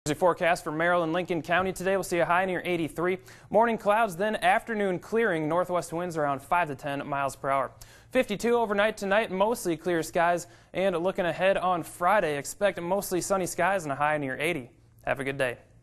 The forecast for Merrill and Lincoln County today, we'll see a high near 83. Morning clouds, then afternoon clearing. Northwest winds around 5 to 10 miles per hour. 52 overnight tonight, mostly clear skies. And looking ahead on Friday, expect mostly sunny skies and a high near 80. Have a good day.